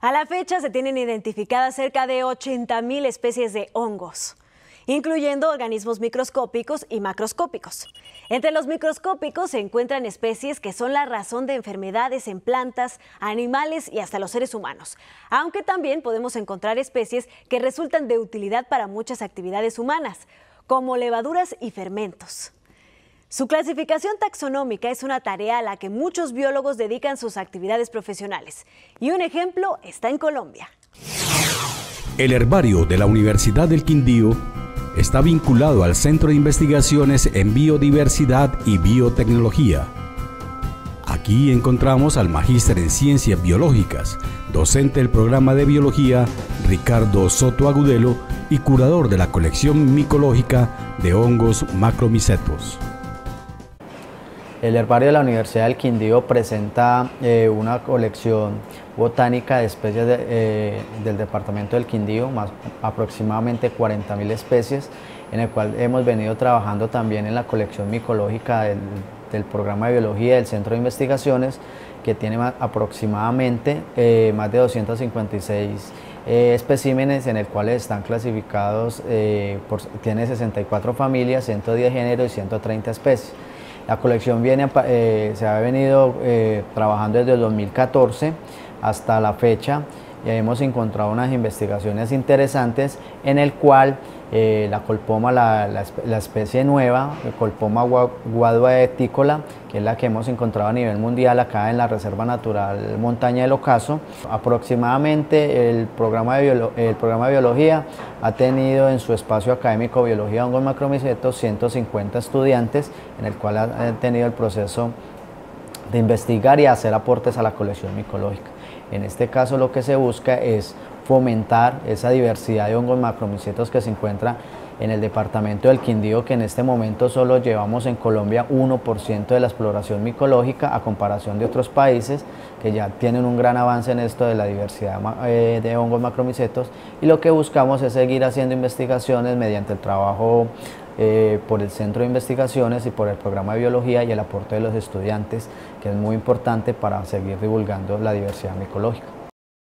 A la fecha se tienen identificadas cerca de 80.000 especies de hongos, incluyendo organismos microscópicos y macroscópicos. Entre los microscópicos se encuentran especies que son la razón de enfermedades en plantas, animales y hasta los seres humanos, aunque también podemos encontrar especies que resultan de utilidad para muchas actividades humanas, como levaduras y fermentos. Su clasificación taxonómica es una tarea a la que muchos biólogos dedican sus actividades profesionales, y un ejemplo está en Colombia. El herbario de la Universidad del Quindío está vinculado al Centro de Investigaciones en Biodiversidad y Biotecnología. Aquí encontramos al magíster en Ciencias Biológicas, docente del programa de Biología, Ricardo Soto Agudelo, y curador de la colección micológica de hongos macromicetos. El herbario de la Universidad del Quindío presenta una colección botánica de especies del departamento del Quindío, más aproximadamente 40.000 especies, en el cual hemos venido trabajando también en la colección micológica del programa de biología del Centro de Investigaciones, que tiene aproximadamente más de 256 especímenes, en el cual están clasificados, tiene 64 familias, 110 géneros y 130 especies. La colección se ha venido trabajando desde el 2014 hasta la fecha, y hemos encontrado unas investigaciones interesantes en el cual la colpoma, la especie nueva, Colpoma guaduaeticola, que es la que hemos encontrado a nivel mundial acá en la Reserva Natural Montaña del Ocaso. Aproximadamente el programa de biología ha tenido en su espacio académico Biología de Hongos Macromicetos 150 estudiantes, en el cual han tenido el proceso de investigar y hacer aportes a la colección micológica. En este caso lo que se busca es fomentar esa diversidad de hongos macromicetos que se encuentra en el departamento del Quindío, que en este momento solo llevamos en Colombia 1% de la exploración micológica, a comparación de otros países que ya tienen un gran avance en esto de la diversidad de hongos macromicetos, y lo que buscamos es seguir haciendo investigaciones mediante el trabajo por el Centro de Investigaciones y por el programa de biología y el aporte de los estudiantes, que es muy importante para seguir divulgando la diversidad micológica.